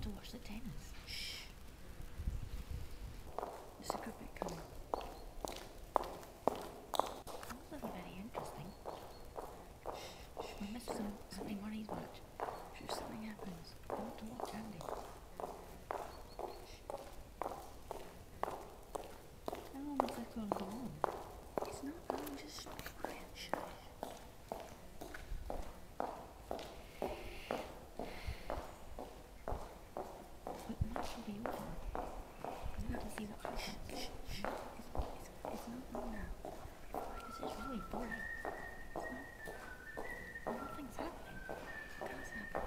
to watch the tennis. Shh. There's a good bit coming. It's not very interesting. We're missing something worries much. If something happens. I want to watch Andy. How long is this going to go on? It's not long, just quiet. Shush. But the match will be over. I want to see what happens. It's not long now. This is really boring. Nothing's happening. It does happen.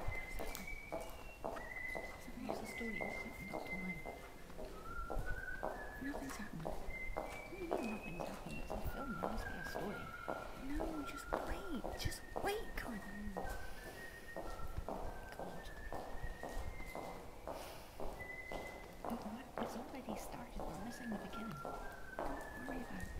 What's the story? What's happened up till now? Nothing's happened. What do you mean nothing's happened? It's a film. There must be a story. No, just wait. Just wait, come on. God. Look, it's already started. We're missing the beginning. Don't worry about it.